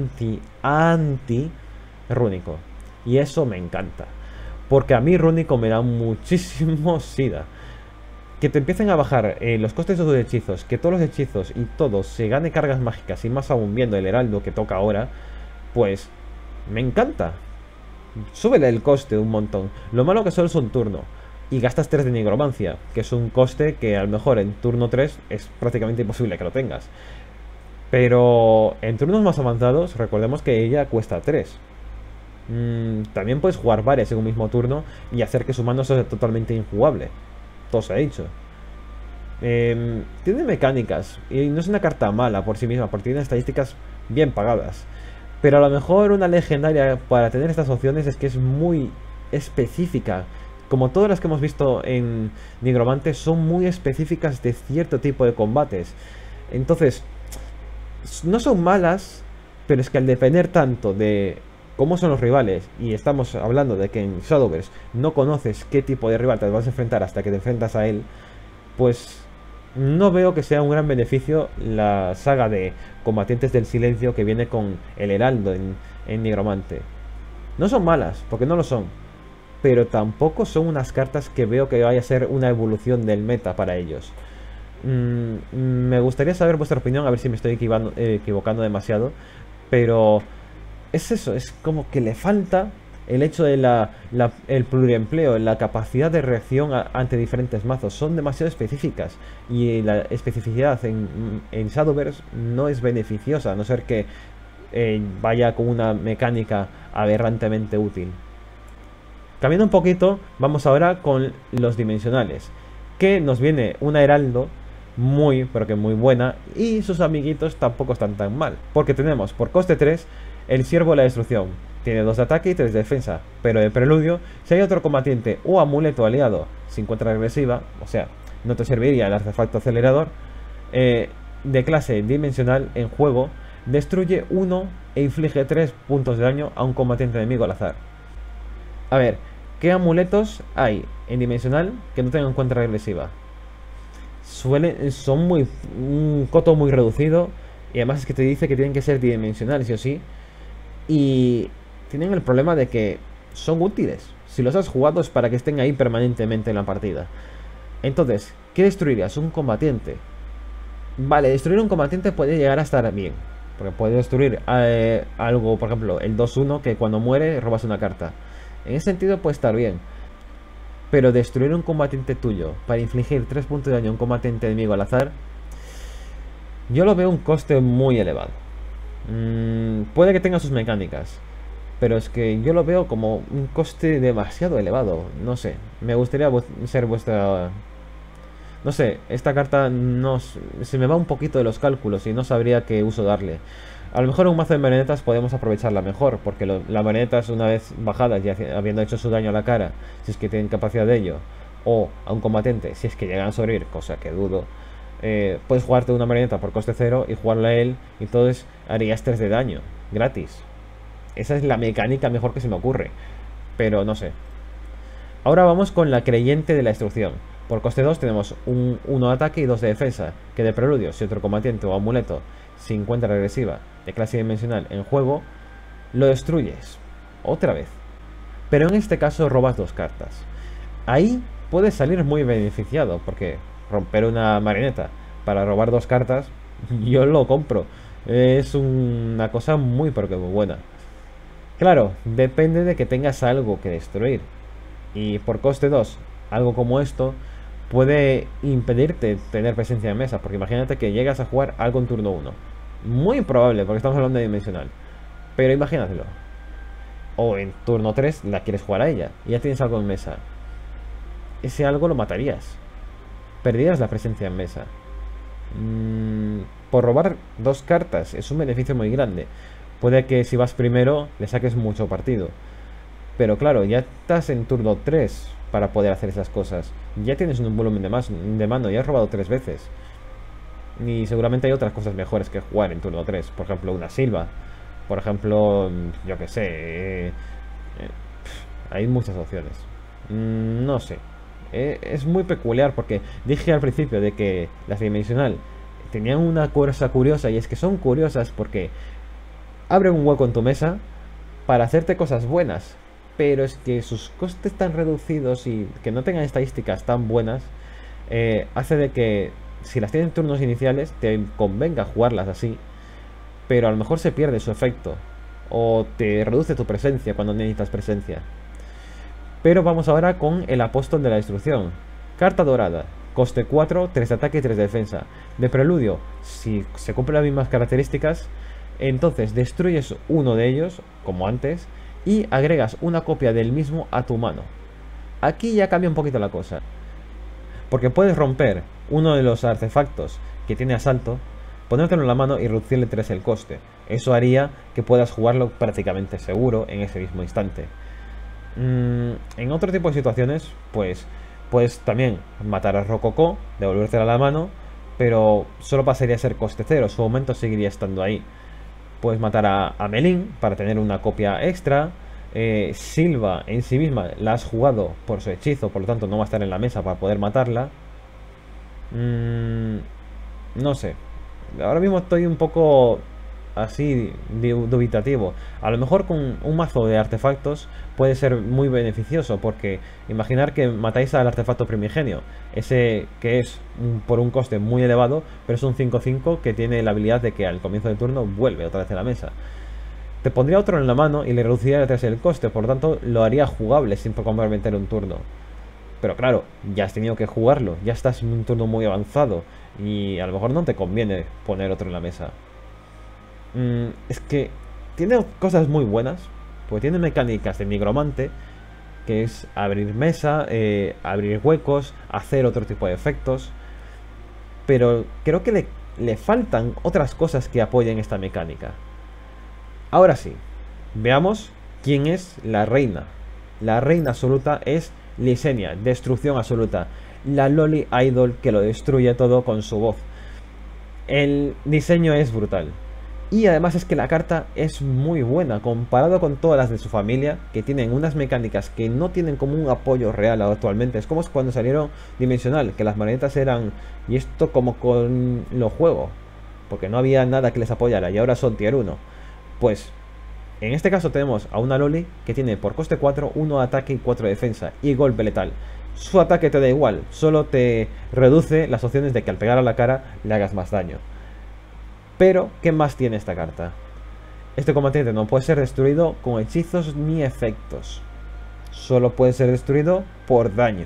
rúnico. Y eso me encanta. Porque a mí rúnico me da muchísimo sida. Que te empiecen a bajar los costes de tus hechizos, que todos los hechizos y todo se gane cargas mágicas, y más aún viendo el heraldo que toca ahora, pues me encanta. Súbele el coste un montón. Lo malo que solo es un turno. Y gastas 3 de nigromancia, que es un coste que a lo mejor en turno 3 es prácticamente imposible que lo tengas. Pero en turnos más avanzados, recordemos que ella cuesta 3. También puedes jugar varias en un mismo turno y hacer que su mano sea totalmente injugable. Todo se ha dicho. Tiene mecánicas y no es una carta mala por sí misma, porque tiene estadísticas bien pagadas. Pero a lo mejor una legendaria para tener estas opciones es que es muy específica. Como todas las que hemos visto en Nigromante, son muy específicas de cierto tipo de combates. Entonces, no son malas, pero es que al depender tanto de cómo son los rivales, y estamos hablando de que en Shadowverse no conoces qué tipo de rival te vas a enfrentar hasta que te enfrentas a él, pues no veo que sea un gran beneficio la saga de Combatientes del Silencio que viene con el Heraldo en Nigromante. No son malas, porque no lo son, pero tampoco son unas cartas que veo que vaya a ser una evolución del meta para ellos. Me gustaría saber vuestra opinión, a ver si me estoy equivocando demasiado, pero es eso, es como que le falta el hecho de el pluriempleo, la capacidad de reacción ante diferentes mazos. Son demasiado específicas y la especificidad en Shadowverse no es beneficiosa, a no ser que vaya con una mecánica aberrantemente útil. Cambiando un poquito, vamos ahora con los dimensionales, que nos viene una Heraldo muy, pero que muy buena, y sus amiguitos tampoco están tan mal, porque tenemos por coste 3 el Siervo de la Destrucción. Tiene 2 de ataque y 3 de defensa, pero de preludio, si hay otro combatiente o amuleto aliado sin contraagresiva, o sea, no te serviría el artefacto acelerador, de clase dimensional en juego, destruye 1 e inflige 3 puntos de daño a un combatiente enemigo al azar. A ver, ¿qué amuletos hay en dimensional que no tengan contraagresiva? Son un coto muy reducido, y además es que te dice que tienen que ser dimensionales sí o sí. Y tienen el problema de que son útiles. Si los has jugado es para que estén ahí permanentemente en la partida. Entonces, ¿qué destruirías? Un combatiente. Vale, destruir un combatiente puede llegar a estar bien, porque puede destruir algo, por ejemplo, el 2-1, que cuando muere robas una carta. En ese sentido puede estar bien. Pero destruir un combatiente tuyo para infligir 3 puntos de daño a un combatiente enemigo al azar, yo lo veo un coste muy elevado. Puede que tenga sus mecánicas, pero es que yo lo veo como un coste demasiado elevado. No sé, me gustaría ser vuestra... No sé, esta carta no, se me va un poquito de los cálculos y no sabría qué uso darle. A lo mejor en un mazo de marionetas podemos aprovecharla mejor, porque las marionetas, una vez bajadas y habiendo hecho su daño a la cara, si es que tienen capacidad de ello, o a un combatiente, si es que llegan a sobrevivir, cosa que dudo, puedes jugarte una marioneta por coste 0 y jugarla a él, y entonces harías 3 de daño, gratis. Esa es la mecánica mejor que se me ocurre, pero no sé. Ahora vamos con la Creyente de la Destrucción. Por coste 2 tenemos 1 de ataque y 2 de defensa, que de preludio, si otro combatiente o amuleto se encuentra agresiva de clase dimensional en juego, lo destruyes. otra vez. Pero en este caso robas 2 cartas. Ahí puedes salir muy beneficiado, porque romper una marioneta para robar 2 cartas, yo lo compro. Es una cosa muy pero que muy buena. Claro, depende de que tengas algo que destruir. Y por coste 2 algo como esto puede impedirte tener presencia en mesa. Porque imagínate que llegas a jugar algo en turno 1. Muy probable, porque estamos hablando de dimensional. Pero imagínatelo. O en turno 3 la quieres jugar a ella y ya tienes algo en mesa. Ese algo lo matarías. Perderías la presencia en mesa. Por robar 2 cartas es un beneficio muy grande. Puede que si vas primero le saques mucho partido. Pero claro, ya estás en turno 3 para poder hacer esas cosas. Ya tienes un volumen de mano, ya has robado 3 veces. Y seguramente hay otras cosas mejores que jugar en turno 3. Por ejemplo, una Silva. Por ejemplo, yo que sé. Hay muchas opciones. No sé. Es muy peculiar porque dije al principio de que las dimensional tenían una cosa curiosa, y es que son curiosas porque abren un hueco en tu mesa para hacerte cosas buenas, pero es que sus costes tan reducidos y que no tengan estadísticas tan buenas hace de que si las tienes en turnos iniciales te convenga jugarlas así, pero a lo mejor se pierde su efecto o te reduce tu presencia cuando necesitas presencia. Pero vamos ahora con el Apóstol de la Destrucción. Carta dorada. Coste 4, 3 de ataque y 3 de defensa. De preludio, si se cumplen las mismas características, entonces destruyes uno de ellos, como antes, y agregas una copia del mismo a tu mano. Aquí ya cambia un poquito la cosa. Porque puedes romper uno de los artefactos que tiene asalto, ponértelo en la mano y reducirle 3 el coste. Eso haría que puedas jugarlo prácticamente seguro en ese mismo instante. En otro tipo de situaciones, pues puedes también matar a Rococó, devolvértela a la mano, pero solo pasaría a ser coste 0, su aumento seguiría estando ahí. Puedes matar a Melin para tener una copia extra. Silva en sí misma la has jugado por su hechizo, por lo tanto no va a estar en la mesa para poder matarla. No sé. Ahora mismo estoy un poco así dubitativo. A lo mejor con un mazo de artefactos puede ser muy beneficioso, porque imaginar que matáis al artefacto primigenio, ese que es por un coste muy elevado, pero es un 5-5 que tiene la habilidad de que al comienzo del turno vuelve otra vez a la mesa. Te pondría otro en la mano y le reduciría 3 el coste, por lo tanto lo haría jugable sin comprometer un turno. Pero claro, ya has tenido que jugarlo, ya estás en un turno muy avanzado y a lo mejor no te conviene poner otro en la mesa. Es que tiene cosas muy buenas, porque tiene mecánicas de nigromante, que es abrir mesa, abrir huecos, hacer otro tipo de efectos. Pero creo que le faltan otras cosas que apoyen esta mecánica. Ahora sí, veamos quién es la reina. La reina absoluta es Lysenia, destrucción absoluta. La Loli Idol que lo destruye todo con su voz. El diseño es brutal. Y además es que la carta es muy buena comparado con todas las de su familia, que tienen unas mecánicas que no tienen como un apoyo real actualmente. Es como cuando salieron Dimensional, que las marionetas eran, ¿y esto como con lo juego? Porque no había nada que les apoyara y ahora son tier 1. Pues en este caso tenemos a una Loli que tiene por coste 4, 1 de ataque y 4 de defensa y golpe letal. Su ataque te da igual, solo te reduce las opciones de que al pegar a la cara le hagas más daño. Pero, ¿qué más tiene esta carta? Este combatiente no puede ser destruido con hechizos ni efectos. Solo puede ser destruido por daño.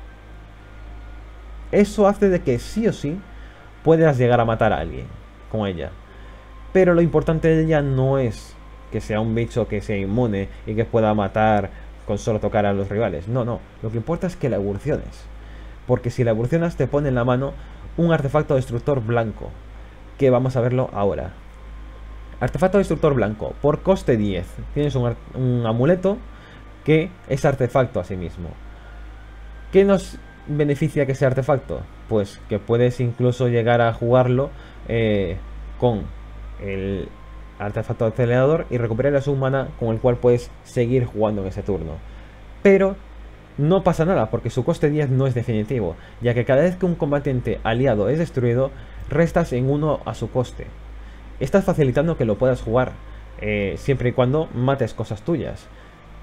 Eso hace de que sí o sí puedas llegar a matar a alguien con ella. Pero lo importante de ella no es que sea un bicho que sea inmune y que pueda matar con solo tocar a los rivales. No, no. Lo que importa es que la evoluciones. Porque si la evolucionas te pone en la mano un artefacto destructor blanco, que vamos a verlo ahora. Artefacto destructor blanco, por coste 10. Tienes un amuleto que es artefacto a sí mismo. ¿Qué nos beneficia que sea artefacto? Pues que puedes incluso llegar a jugarlo con el artefacto acelerador y recuperar la submana con el cual puedes seguir jugando en ese turno. Pero no pasa nada porque su coste 10 no es definitivo, ya que cada vez que un combatiente aliado es destruido, restas en 1 a su coste. Estás facilitando que lo puedas jugar siempre y cuando mates cosas tuyas.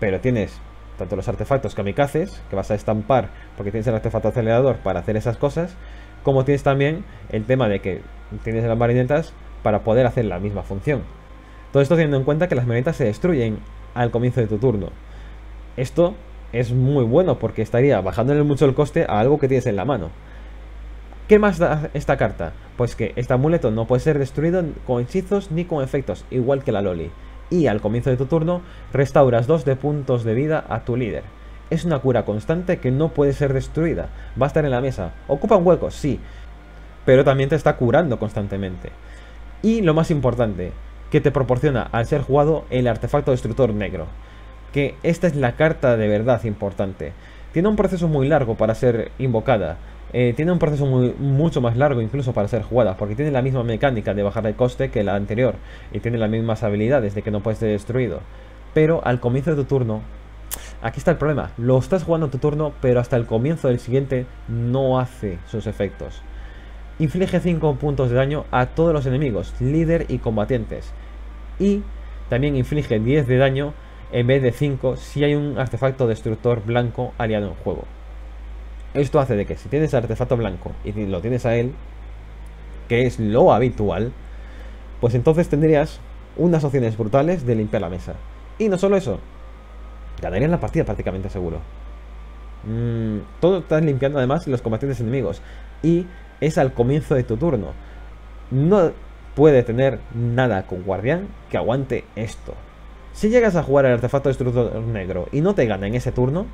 pero tienes tanto los artefactos kamikazes, que vas a estampar porque tienes el artefacto acelerador para hacer esas cosas, como tienes también el tema de que tienes las marionetas para poder hacer la misma función. Todo esto teniendo en cuenta que las marionetas se destruyen al comienzo de tu turno. Esto es muy bueno porque estaría bajándole mucho el coste a algo que tienes en la mano. ¿Qué más da esta carta? Pues que este amuleto no puede ser destruido con hechizos ni con efectos, igual que la Loli. Y al comienzo de tu turno, restauras 2 de puntos de vida a tu líder. Es una cura constante que no puede ser destruida. Va a estar en la mesa. Ocupa un hueco, sí, pero también te está curando constantemente. Y lo más importante, que te proporciona al ser jugado el artefacto destructor negro. Que esta es la carta de verdad importante. Tiene un proceso muy largo para ser invocada. Tiene un proceso mucho más largo incluso para ser jugada, porque tiene la misma mecánica de bajar el coste que la anterior, y tiene las mismas habilidades de que no puede ser destruido. Pero al comienzo de tu turno, aquí está el problema, lo estás jugando en tu turno, pero hasta el comienzo del siguiente no hace sus efectos. Inflige 5 puntos de daño a todos los enemigos, líder y combatientes, y también inflige 10 de daño en vez de 5 si hay un artefacto destructor blanco aliado en juego. Esto hace de que si tienes artefacto blanco y lo tienes a él, que es lo habitual, pues entonces tendrías unas opciones brutales de limpiar la mesa. Y no solo eso, ganarías la partida prácticamente seguro. Todo estás limpiando además los combatientes enemigos. Y es al comienzo de tu turno. No puede tener nada con guardián que aguante esto. Si llegas a jugar el artefacto destructor negro y no te gana en ese turno,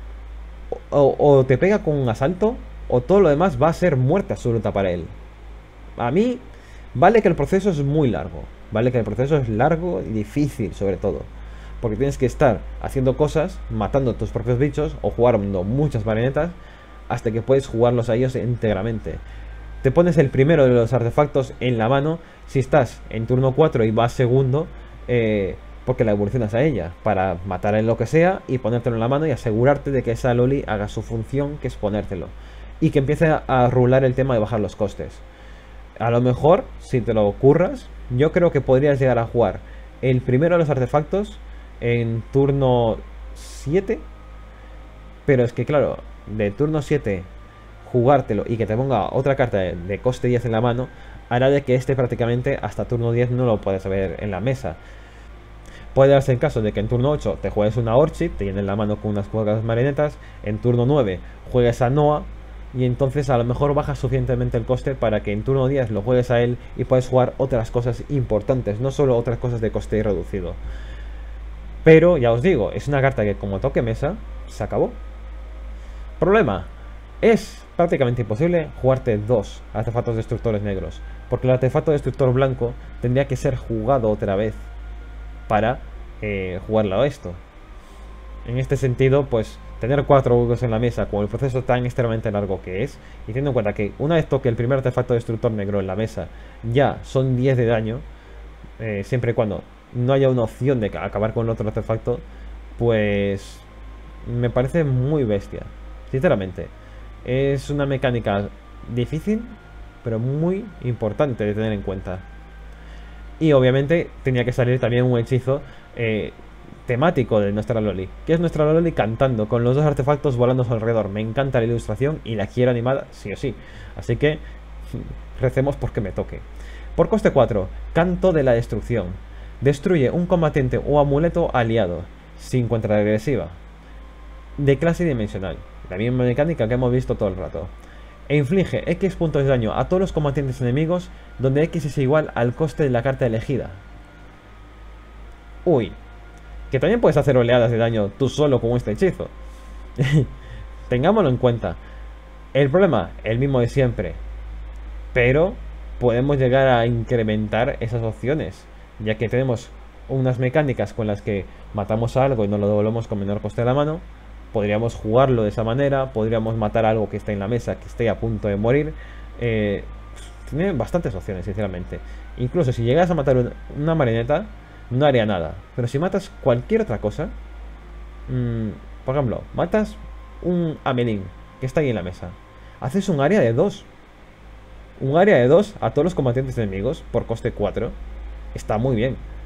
o te pega con un asalto, o todo lo demás va a ser muerte absoluta para él. A mí, vale que el proceso es muy largo. Vale que el proceso es largo y difícil sobre todo. Porque tienes que estar haciendo cosas, matando tus propios bichos, o jugando muchas marionetas, hasta que puedes jugarlos a ellos íntegramente. Te pones el primero de los artefactos en la mano si estás en turno 4 y vas segundo, porque la evolucionas a ella, para matar en lo que sea y ponértelo en la mano y asegurarte de que esa Loli haga su función, que es ponértelo. Y que empiece a rular el tema de bajar los costes. A lo mejor, si te lo curras, yo creo que podrías llegar a jugar el primero de los artefactos en turno 7. Pero es que claro, de turno 7 jugártelo y que te ponga otra carta de coste 10 en la mano, hará de que este prácticamente hasta turno 10 no lo puedes ver en la mesa. Puede darse el caso de que en turno 8 te juegues una Orchid, te llenes la mano con unas pocas marionetas, en turno 9 juegues a Noah, y entonces a lo mejor bajas suficientemente el coste para que en turno 10 lo juegues a él y puedes jugar otras cosas importantes, no solo otras cosas de coste reducido. Pero ya os digo, es una carta que como toque mesa, se acabó. Problema, es prácticamente imposible jugarte dos artefactos destructores negros, porque el artefacto destructor blanco tendría que ser jugado otra vez para jugarlo a esto. En este sentido, pues tener 4 huecos en la mesa con el proceso tan extremadamente largo que es, y teniendo en cuenta que una vez toque el primer artefacto destructor negro en la mesa, ya son 10 de daño, siempre y cuando no haya una opción de acabar con el otro artefacto, pues me parece muy bestia, sinceramente. Es una mecánica difícil, pero muy importante de tener en cuenta. Y obviamente tenía que salir también un hechizo temático de nuestra Loli, que es nuestra Loli cantando con los dos artefactos volando a su alrededor. Me encanta la ilustración y la quiero animada sí o sí, así que recemos porque me toque. Por coste 4, Canto de la Destrucción. Destruye un combatiente o amuleto aliado, sin contraagresiva, de clase dimensional, la misma mecánica que hemos visto todo el rato. E inflige X puntos de daño a todos los combatientes enemigos, donde X es igual al coste de la carta elegida. Uy, que también puedes hacer oleadas de daño tú solo con este hechizo. Tengámoslo en cuenta. El problema, el mismo de siempre, pero podemos llegar a incrementar esas opciones, ya que tenemos unas mecánicas con las que matamos a algo y nos lo devolvemos con menor coste de la mano. Podríamos jugarlo de esa manera, podríamos matar a algo que esté en la mesa, que esté a punto de morir. Tiene bastantes opciones, sinceramente. Incluso si llegas a matar una marioneta, no haría nada. Pero si matas cualquier otra cosa, por ejemplo, matas un Amelin que está ahí en la mesa, haces un área de 2. Un área de 2 a todos los combatientes enemigos por coste 4. Está muy bien.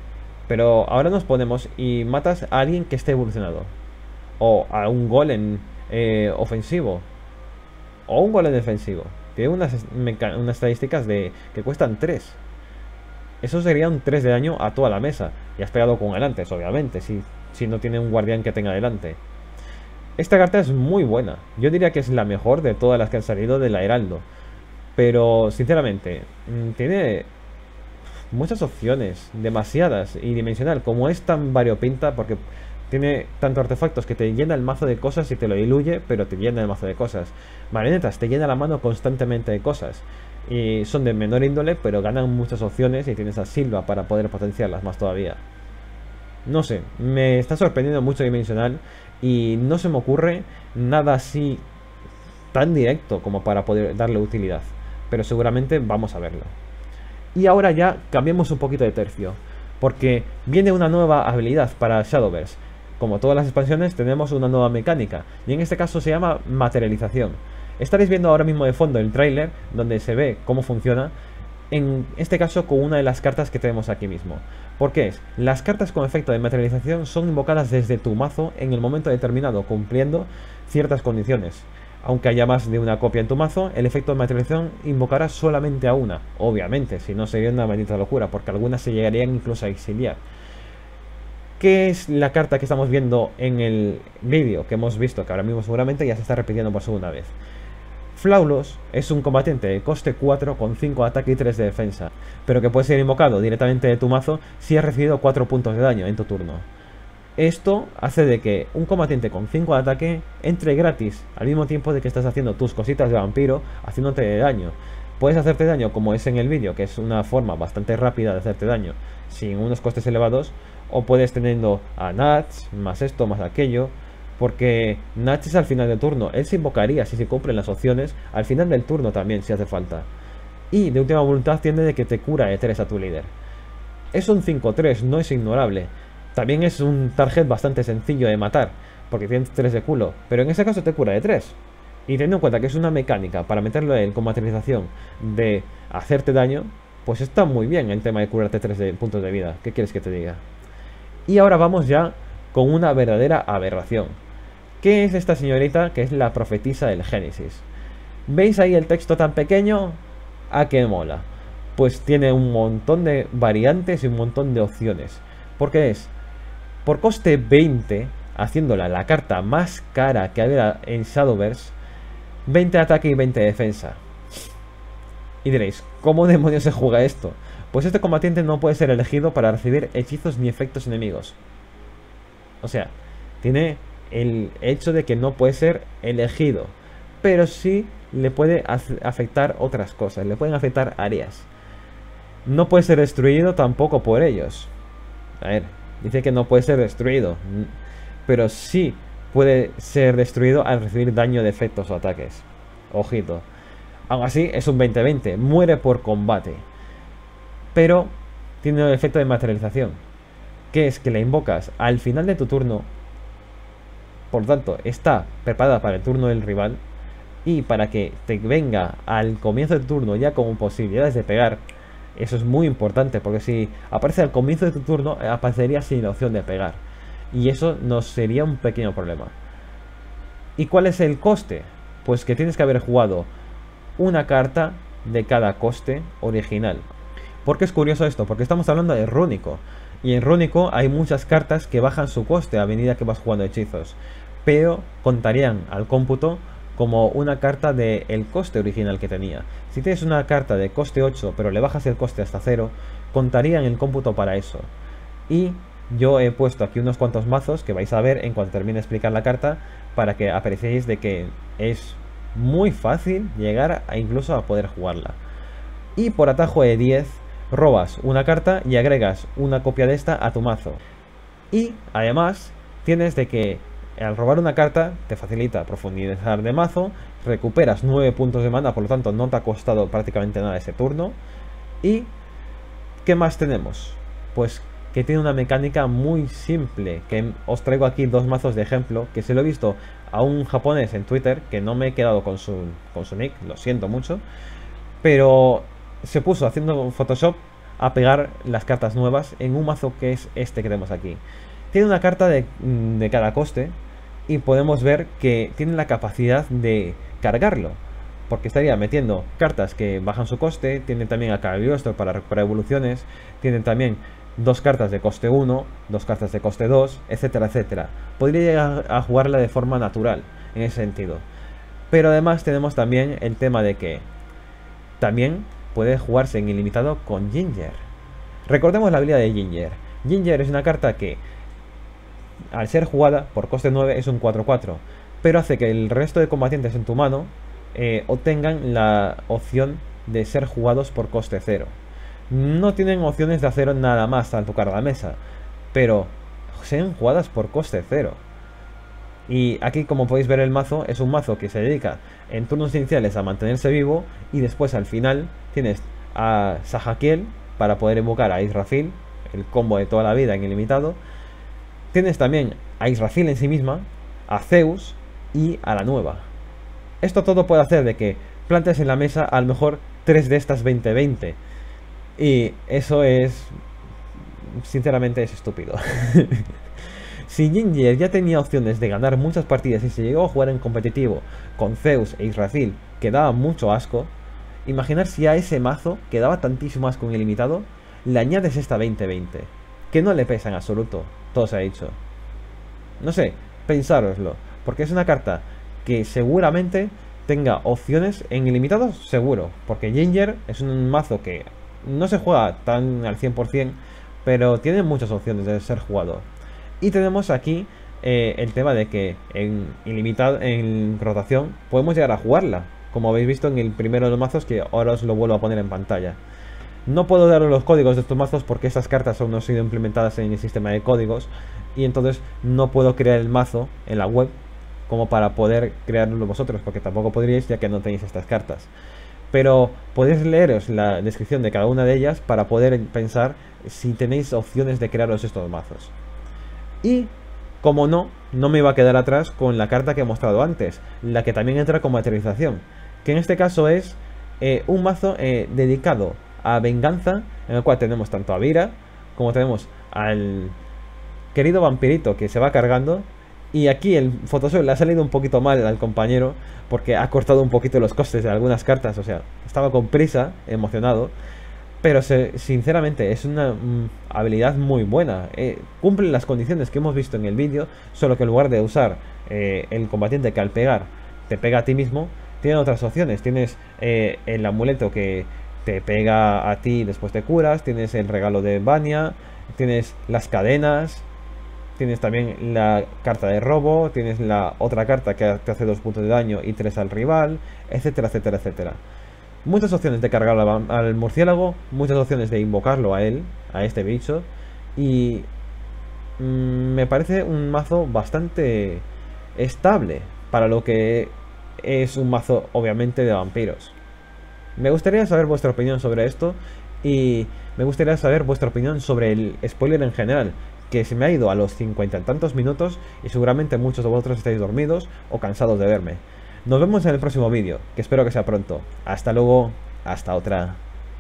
Pero ahora nos ponemos y matas a alguien que esté evolucionado. O a un golem ofensivo. O un golem defensivo. Tiene unas estadísticas de que cuestan 3. Eso sería un 3 de daño a toda la mesa. Y has pegado con el antes, obviamente, si no tiene un guardián que tenga delante. Esta carta es muy buena. Yo diría que es la mejor de todas las que han salido de la Heraldo. Pero, sinceramente, tiene muchas opciones, demasiadas, y dimensional. Como es tan variopinta, porque tiene tantos artefactos que te llena el mazo de cosas y te lo diluye, pero te llena el mazo de cosas. Marionetas, te llena la mano constantemente de cosas. Y son de menor índole, pero ganan muchas opciones y tienes a Silva para poder potenciarlas más todavía. No sé, me está sorprendiendo mucho Dimensional y no se me ocurre nada así tan directo como para poder darle utilidad. Pero seguramente vamos a verlo. Y ahora ya cambiemos un poquito de tercio, porque viene una nueva habilidad para Shadowverse. Como todas las expansiones tenemos una nueva mecánica, y en este caso se llama materialización. Estaréis viendo ahora mismo de fondo el tráiler donde se ve cómo funciona, en este caso con una de las cartas que tenemos aquí mismo. ¿Por qué es? Las cartas con efecto de materialización son invocadas desde tu mazo en el momento determinado, cumpliendo ciertas condiciones. Aunque haya más de una copia en tu mazo, el efecto de materialización invocará solamente a una. Obviamente, si no sería una maldita locura, porque algunas se llegarían incluso a exiliar. ¿Qué es la carta que estamos viendo en el vídeo que hemos visto? Que ahora mismo seguramente ya se está repitiendo por segunda vez. Flawless es un combatiente de coste 4 con 5 de ataque y 3 de defensa, pero que puede ser invocado directamente de tu mazo si has recibido 4 puntos de daño en tu turno. Esto hace de que un combatiente con 5 de ataque entre gratis al mismo tiempo de que estás haciendo tus cositas de vampiro, haciéndote de daño. Puedes hacerte daño como es en el vídeo, que es una forma bastante rápida de hacerte daño sin unos costes elevados, o puedes teniendo a Nats, más esto, más aquello, porque Nats es al final del turno. Él se invocaría si se cumplen las opciones al final del turno también si hace falta. Y de última voluntad tiene de que te cura de 3 a tu líder. Es un 5-3, no es ignorable. También es un target bastante sencillo de matar, porque tienes 3 de culo, pero en ese caso te cura de 3. Y teniendo en cuenta que es una mecánica para meterlo en con materialización de hacerte daño, pues está muy bien el tema de curarte 3 de puntos de vida. ¿Qué quieres que te diga? Y ahora vamos ya con una verdadera aberración. ¿Qué es esta señorita que es la profetisa del Génesis? ¿Veis ahí el texto tan pequeño? ¿A qué mola? Pues tiene un montón de variantes y un montón de opciones. Porque es por coste 20, haciéndola la carta más cara que había en Shadowverse, 20 de ataque y 20 de defensa. Y diréis, ¿cómo demonios se juega esto? Pues este combatiente no puede ser elegido para recibir hechizos ni efectos enemigos. O sea, tiene el hecho de que no puede ser elegido, pero sí le puede afectar otras cosas, le pueden afectar áreas. No puede ser destruido tampoco por ellos. A ver, dice que no puede ser destruido, pero sí puede ser destruido al recibir daño de efectos o ataques. Ojito. Aún así, es un 20-20, muere por combate. Pero tiene el efecto de materialización, que es que la invocas al final de tu turno. Por tanto, está preparada para el turno del rival. Y para que te venga al comienzo del turno ya con posibilidades de pegar. Eso es muy importante, porque si aparece al comienzo de tu turno, aparecería sin la opción de pegar. Y eso nos sería un pequeño problema. ¿Y cuál es el coste? Pues que tienes que haber jugado una carta de cada coste original. ¿Por qué es curioso esto? Porque estamos hablando de Rúnico. Y en Rúnico hay muchas cartas que bajan su coste a medida que vas jugando hechizos. Pero contarían al cómputo como una carta del coste original que tenía. Si tienes una carta de coste 8 pero le bajas el coste hasta 0, contaría en el cómputo para eso. Y yo he puesto aquí unos cuantos mazos que vais a ver en cuanto termine de explicar la carta, para que apreciéis de que es muy fácil llegar incluso a poder jugarla. Y por atajo de 10 robas una carta y agregas una copia de esta a tu mazo. Y además tienes de que al robar una carta te facilita profundizar de mazo, recuperas 9 puntos de mana, por lo tanto no te ha costado prácticamente nada ese turno. Y ¿qué más tenemos? Pues que tiene una mecánica muy simple, que os traigo aquí dos mazos de ejemplo, que se lo he visto a un japonés en Twitter, que no me he quedado con su nick, lo siento mucho, pero se puso haciendo Photoshop a pegar las cartas nuevas en un mazo que es este que tenemos aquí. Tiene una carta de cada coste y podemos ver que tiene la capacidad de cargarlo, porque estaría metiendo cartas que bajan su coste. Tiene también a Cagliostro para recuperar evoluciones, tiene también dos cartas de coste 1, dos cartas de coste 2, etcétera, etcétera. Podría llegar a jugarla de forma natural en ese sentido. Pero además tenemos también el tema de que también puede jugarse en ilimitado con Ginger. Recordemos la habilidad de Ginger. Ginger es una carta que, al ser jugada por coste 9, es un 4-4, pero hace que el resto de combatientes en tu mano obtengan la opción de ser jugados por coste 0. No tienen opciones de hacer nada más al tocar la mesa, pero sean jugadas por coste 0. Y aquí, como podéis ver, el mazo es un mazo que se dedica en turnos iniciales a mantenerse vivo, y después al final tienes a Sajakiel para poder invocar a Israfil, el combo de toda la vida en ilimitado. Tienes también a Israfil en sí misma, a Zeus y a la nueva. Esto todo puede hacer de que plantes en la mesa a lo mejor 3 de estas 20-20. Y eso es... sinceramente es estúpido. Si Ginger ya tenía opciones de ganar muchas partidas y se llegó a jugar en competitivo con Zeus e Israfil, que daba mucho asco, imaginar si a ese mazo, que daba tantísimo asco en ilimitado, le añades esta 20-20, que no le pesa en absoluto, todo se ha dicho. No sé, pensároslo, porque es una carta que seguramente tenga opciones en ilimitado, seguro, porque Ginger es un mazo que no se juega tan al 100%, pero tiene muchas opciones de ser jugado. Y tenemos aquí el tema de que en ilimitado, en rotación, podemos llegar a jugarla, como habéis visto en el primero de los mazos, que ahora os lo vuelvo a poner en pantalla. No puedo daros los códigos de estos mazos porque estas cartas aún no han sido implementadas en el sistema de códigos, y entonces no puedo crear el mazo en la web como para poder crearlo vosotros, porque tampoco podríais, ya que no tenéis estas cartas. Pero podéis leeros la descripción de cada una de ellas para poder pensar si tenéis opciones de crearos estos mazos. Y, como no me iba a quedar atrás con la carta que he mostrado antes, la que también entra con materialización, que en este caso es un mazo dedicado a venganza, en el cual tenemos tanto a Vira, como tenemos al querido vampirito que se va cargando. Y aquí el Photoshop le ha salido un poquito mal al compañero, porque ha cortado un poquito los costes de algunas cartas, o sea, estaba con prisa, emocionado. Pero sinceramente es una habilidad muy buena. Cumple las condiciones que hemos visto en el vídeo, solo que en lugar de usar el combatiente que al pegar te pega a ti mismo, tiene otras opciones. Tienes el amuleto que te pega a ti y después te curas, tienes el regalo de Vania, tienes las cadenas, tienes también la carta de robo, tienes la otra carta que te hace 2 puntos de daño y 3 al rival, etcétera, etcétera, etcétera. Muchas opciones de cargar al murciélago, muchas opciones de invocarlo a él, a este bicho. Y me parece un mazo bastante estable para lo que es un mazo, obviamente, de vampiros. Me gustaría saber vuestra opinión sobre esto, y me gustaría saber vuestra opinión sobre el spoiler en general, que se me ha ido a los 50 y tantos minutos y seguramente muchos de vosotros estáis dormidos o cansados de verme. Nos vemos en el próximo vídeo, que espero que sea pronto. Hasta luego, hasta otra.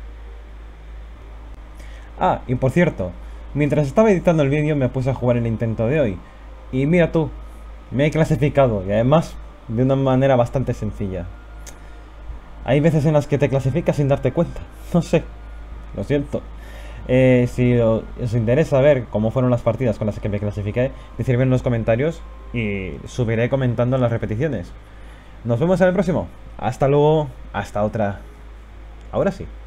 Ah, y por cierto, mientras estaba editando el vídeo me puse a jugar el intento de hoy. Y mira tú, me he clasificado, y además de una manera bastante sencilla. Hay veces en las que te clasificas sin darte cuenta, no sé, lo siento. Si os interesa ver cómo fueron las partidas con las que me clasifiqué, decidme en los comentarios y subiré comentando las repeticiones. Nos vemos en el próximo. Hasta luego, hasta otra. Ahora sí.